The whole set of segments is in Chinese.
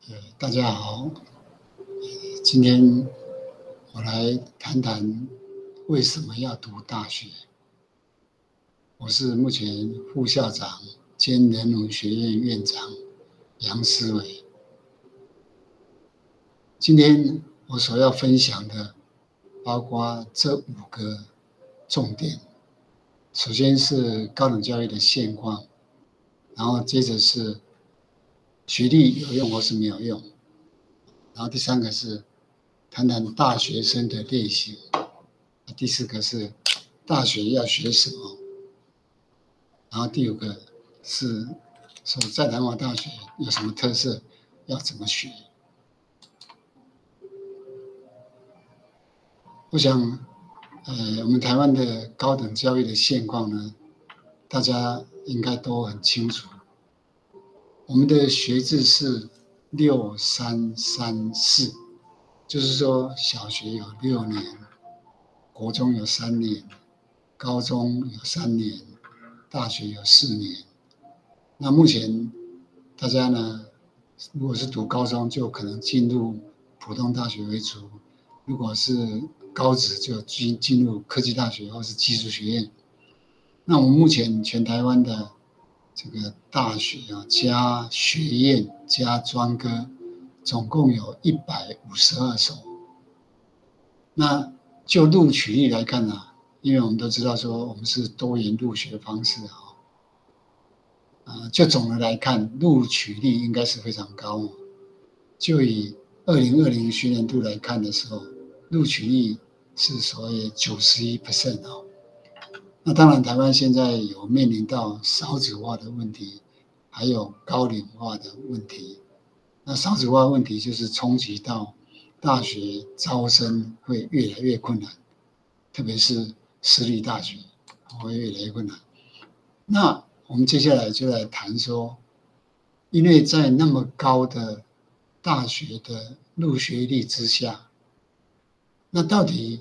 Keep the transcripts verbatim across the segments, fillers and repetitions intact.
呃，大家好，今天我来谈谈为什么要读大学。我是目前副校长兼人文学院院长杨思伟。今天我所要分享的包括这五个重点。首先是高等教育的现况，然后接着是学历有用或是没有用，然后第三个是谈谈大学生的类型，第四个是大学要学什么，然后第五个是说在南华大学有什么特色，要怎么学。我想，呃，我们台湾的高等教育的现况呢，大家应该都很清楚。我们的学制是六三三四，就是说小学有六年，国中有三年，高中有三年，大学有四年。那目前大家呢，如果是读高中，就可能进入普通大学为主；如果是高职，就进进入科技大学或是技术学院。那我们目前全台湾的这个大学啊，加学院加专科，总共有一百五十二所。那就录取率来看呢、啊，因为我们都知道说我们是多元入学方式啊，呃，就总的来看，录取率应该是非常高哦。就以二零二零学年度来看的时候，录取率是所谓九十一 percent 哦。那当然，台湾现在有面临到少子化的问题，还有高龄化的问题。那少子化问题就是冲击到大学招生会越来越困难，特别是私立大学会越来越困难。那我们接下来就来谈说，因为在那么高的大学的入学率之下，那到底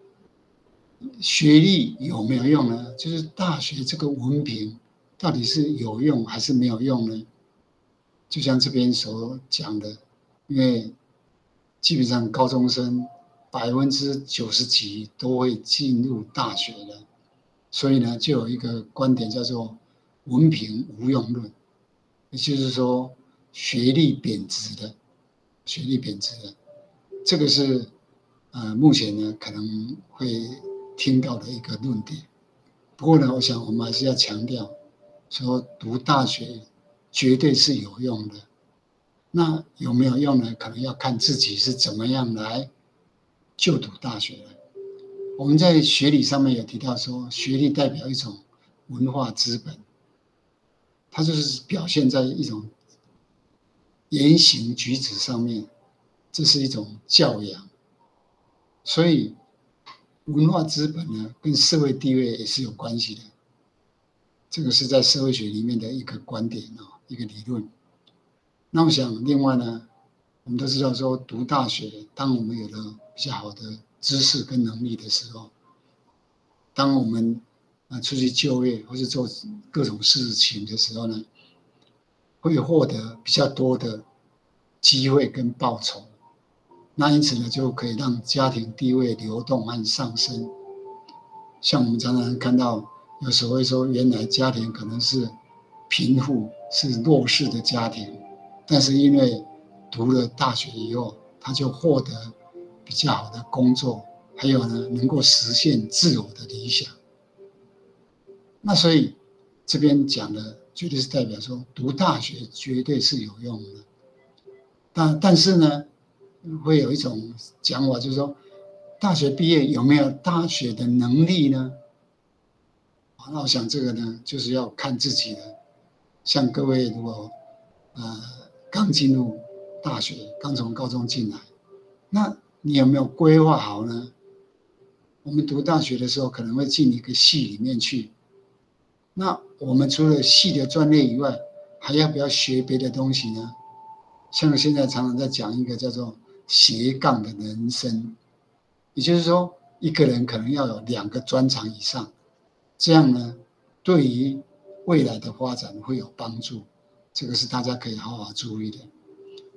学历有没有用呢？就是大学这个文凭到底是有用还是没有用呢？就像这边所讲的，因为基本上高中生百分之九十几都会进入大学的，所以呢，就有一个观点叫做文凭无用论，也就是说学历贬值的，学历贬值的，这个是呃目前呢可能会听到的一个论点。不过呢，我想我们还是要强调，说读大学绝对是有用的。那有没有用呢？可能要看自己是怎么样来就读大学的。我们在学理上面有提到说，学历代表一种文化资本，它就是表现在一种言行举止上面，这是一种教养。所以文化资本呢，跟社会地位也是有关系的。这个是在社会学里面的一个观点哦，一个理论。那我想，另外呢，我们都知道说，读大学，当我们有了比较好的知识跟能力的时候，当我们啊出去就业或是做各种事情的时候呢，会获得比较多的机会跟报酬。那因此呢，就可以让家庭地位流动和上升。像我们常常看到，有时候会说，原来家庭可能是贫富是弱势的家庭，但是因为读了大学以后，他就获得比较好的工作，还有呢，能够实现自我的理想。那所以这边讲的绝对是代表说，读大学绝对是有用的。但但是呢，会有一种讲法，就是说，大学毕业有没有大学的能力呢？那我想这个呢，就是要看自己的。像各位如果呃刚进入大学，刚从高中进来，那你有没有规划好呢？我们读大学的时候可能会进一个系里面去，那我们除了系的专业以外，还要不要学别的东西呢？像现在常常在讲一个叫做斜杠的人生，也就是说，一个人可能要有两个专长以上，这样呢，对于未来的发展会有帮助。这个是大家可以好好注意的。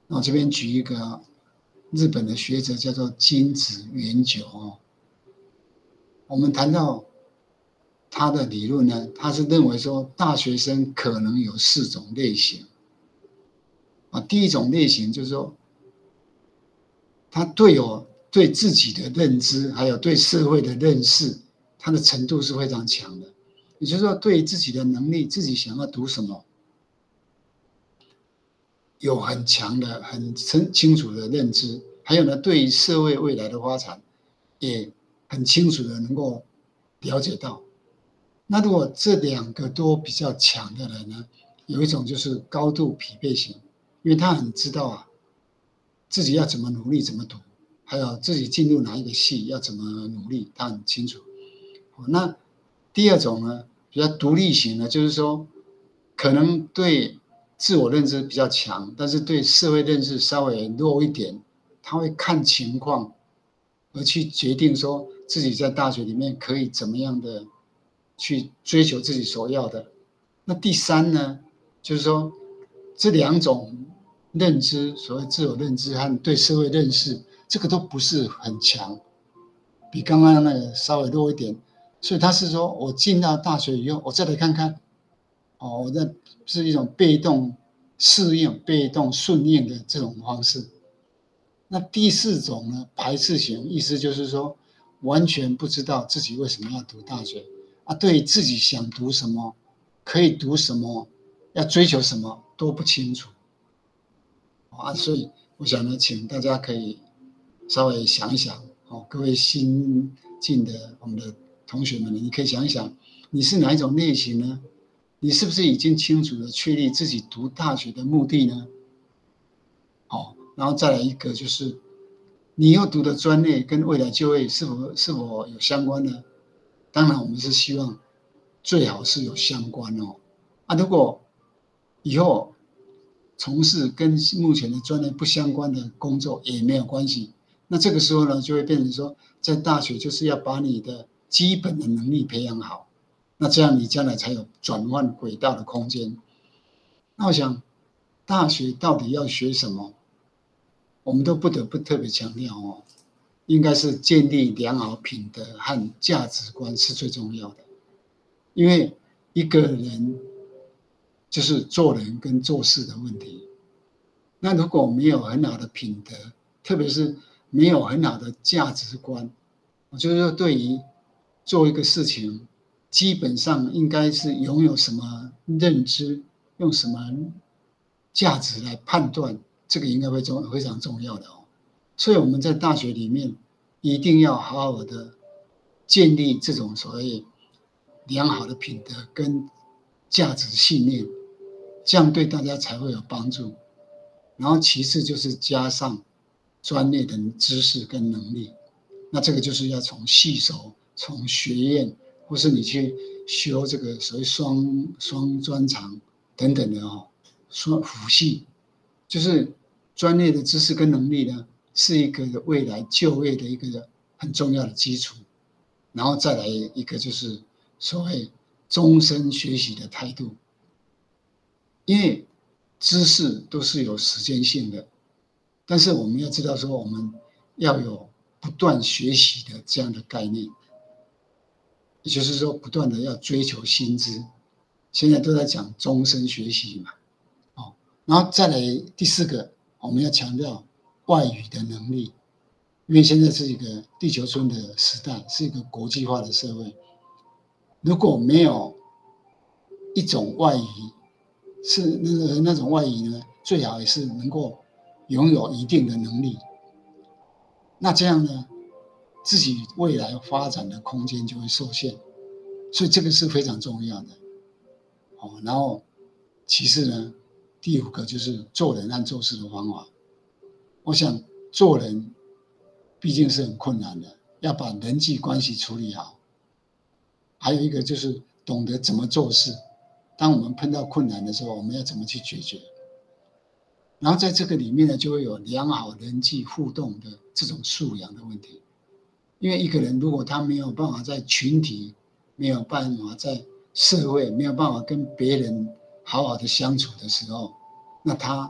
那我这边举一个日本的学者叫做金子元久哦，我们谈到他的理论呢，他是认为说大学生可能有四种类型啊。第一种类型就是说，他对有对自己的认知，还有对社会的认识，他的程度是非常强的。也就是说，对自己的能力，自己想要读什么，有很强的、很清清楚的认知。还有呢，对于社会未来的发展，也很清楚的能够了解到。那如果这两个都比较强的人呢，有一种就是高度匹配型，因为他很知道啊，自己要怎么努力怎么读，还有自己进入哪一个系要怎么努力，他很清楚。那第二种呢，比较独立型的，就是说可能对自我认知比较强，但是对社会认识稍微弱一点，他会看情况而去决定说自己在大学里面可以怎么样的去追求自己所要的。那第三呢，就是说这两种认知，所谓自我认知和对社会认识，这个都不是很强，比刚刚那个稍微弱一点。所以他是说我进到大学以后，我再来看看，哦，我这是一种被动适应、被动顺应的这种方式。那第四种呢，排斥型，意思就是说完全不知道自己为什么要读大学啊，对自己想读什么、可以读什么、要追求什么都不清楚啊。所以我想呢，请大家可以稍微想一想，哦，各位新进的我们的同学们呢，你可以想一想，你是哪一种类型呢？你是不是已经清楚的确立自己读大学的目的呢？哦，然后再来一个就是，你要读的专业跟未来就业是否是否有相关呢？当然，我们是希望最好是有相关哦。啊，如果以后从事跟目前的专业不相关的工作也没有关系，那这个时候呢，就会变成说，在大学就是要把你的基本的能力培养好，那这样你将来才有转换轨道的空间。那我想，大学到底要学什么？我们都不得不特别强调哦，应该是建立良好品德和价值观是最重要的。因为一个人就是做人跟做事的问题。那如果没有很好的品德，特别是没有很好的价值观，我就是说对于做一个事情，基本上应该是拥有什么认知，用什么价值来判断，这个应该会重非常重要的哦。所以我们在大学里面一定要好好的建立这种所谓良好的品德跟价值信念，这样对大家才会有帮助。然后其次就是加上专业的知识跟能力，那这个就是要从系所、从学院，或是你去修这个所谓双双专长等等的哦，双辅系，就是专业的知识跟能力呢，是一个未来就业的一个很重要的基础。然后再来一个就是所谓终身学习的态度，因为知识都是有时间性的，但是我们要知道说，我们要有不断学习的这样的概念，也就是说，不断的要追求新知。现在都在讲终身学习嘛，哦，然后再来第四个，我们要强调外语的能力，因为现在是一个地球村的时代，是一个国际化的社会。如果没有一种外语，是那个那种外语呢，最好也是能够拥有一定的能力。那这样呢，自己未来发展的空间就会受限，所以这个是非常重要的。哦，然后其次呢，第五个就是做人和做事的方法。我想做人毕竟是很困难的，要把人际关系处理好。还有一个就是懂得怎么做事，当我们碰到困难的时候，我们要怎么去解决？然后在这个里面呢，就会有良好人际互动的这种素养的问题。因为一个人如果他没有办法在群体，没有办法在社会，没有办法跟别人好好的相处的时候，那他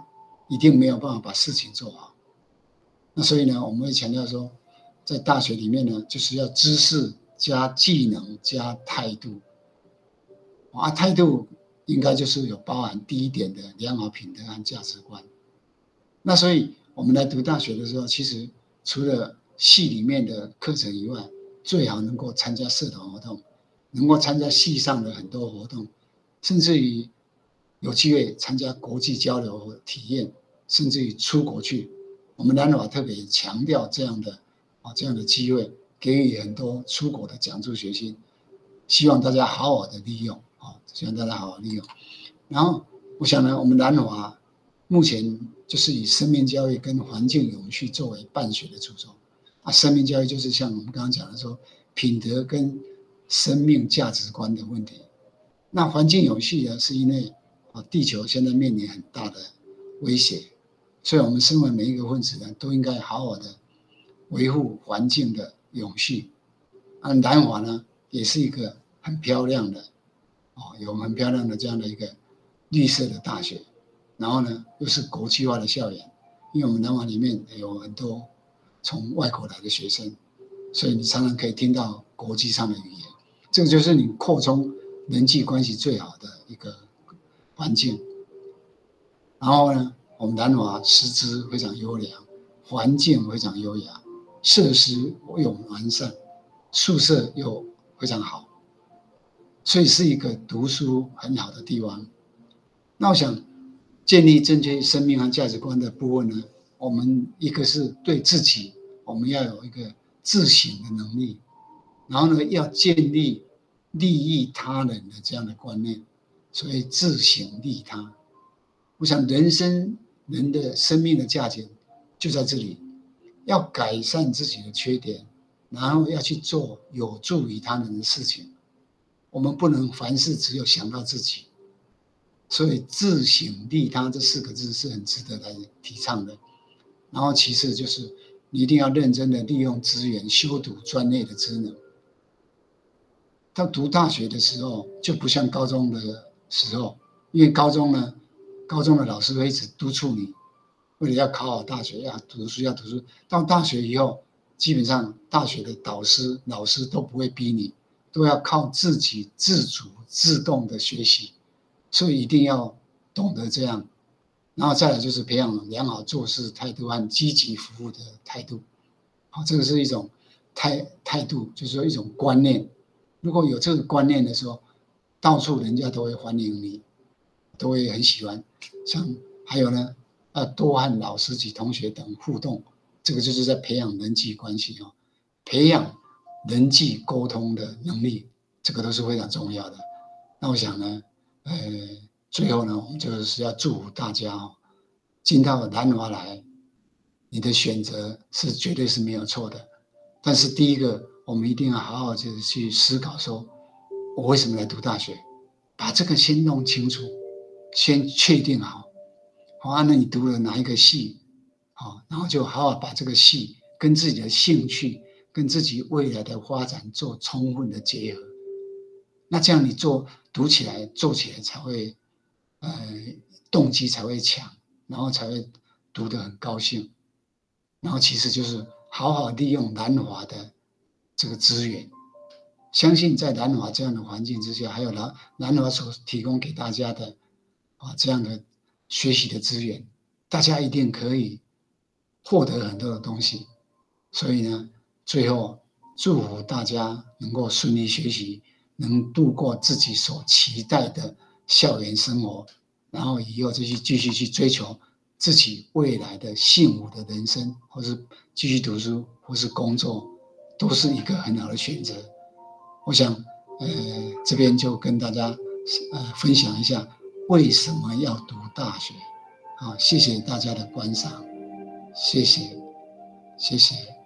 一定没有办法把事情做好。那所以呢，我们会强调说，在大学里面呢，就是要知识加技能加态度。啊，态度应该就是有包含第一点的良好品德和价值观。那所以我们来读大学的时候，其实除了系里面的课程以外，最好能够参加社团活动，能够参加系上的很多活动，甚至于有机会参加国际交流体验，甚至于出国去。我们南华特别强调这样的啊这样的机会，给予很多出国的奖助学金，希望大家好好的利用啊，希望大家好好利用。然后我想呢，我们南华目前就是以生命教育跟环境永续作为办学的初衷啊。生命教育就是像我们刚刚讲的说，品德跟生命价值观的问题。那环境永续呢，是因为啊，地球现在面临很大的威胁，所以我们身为每一个分子呢，都应该好好的维护环境的永续。啊，南华呢，也是一个很漂亮的哦，有很漂亮的这样的一个绿色的大学。然后呢，又是国际化的校园，因为我们南华里面有很多从外国来的学生，所以你常常可以听到国际上的语言，这个就是你扩充人际关系最好的一个环境。然后呢，我们南华师资非常优良，环境非常优雅，设施又完善，宿舍又非常好，所以是一个读书很好的地方。那我想建立正确生命和价值观的部分呢，我们一个是对自己，我们要有一个自省的能力，然后呢，要建立利益他人的这样的观念，所以自省利他。我想人生人的生命的价值就在这里，要改善自己的缺点，然后要去做有助于他人的事情。我们不能凡事只有想到自己。所以自省利他这四个字是很值得来提倡的。然后其次就是你一定要认真的利用资源，修读专业的职能。到读大学的时候就不像高中的时候，因为高中呢，高中的老师会一直督促你，为了要考好大学，要读书要读书。到大学以后，基本上大学的导师老师都不会逼你，都要靠自己自主自动的学习。所以一定要懂得这样，然后再来就是培养良好做事态度和积极服务的态度。好，这个是一种态态度，就是说一种观念。如果有这个观念的时候，到处人家都会欢迎你，都会很喜欢。像还有呢，要多和老师及同学等互动，这个就是在培养人际关系哦，培养人际沟通的能力，这个都是非常重要的。那我想呢。呃，最后呢，我们就是要祝福大家哦，进到南华来，你的选择是绝对是没有错的。但是第一个，我们一定要好好就是去思考说，我为什么来读大学？把这个先弄清楚，先确定好。好啊，那你读了哪一个系？好，然后就好好把这个系跟自己的兴趣、跟自己未来的发展做充分的结合。那这样你做读起来做起来才会，呃，动机才会强，然后才会读得很高兴。然后其实就是好好利用南华的这个资源。相信在南华这样的环境之下，还有南南华所提供给大家的啊这样的学习的资源，大家一定可以获得很多的东西。所以呢，最后祝福大家能够顺利学习。能度过自己所期待的校园生活，然后以后就去继续去追求自己未来的幸福的人生，或是继续读书，或是工作，都是一个很好的选择。我想，呃，这边就跟大家呃分享一下为什么要读大学。好，谢谢大家的观赏，谢谢，谢谢。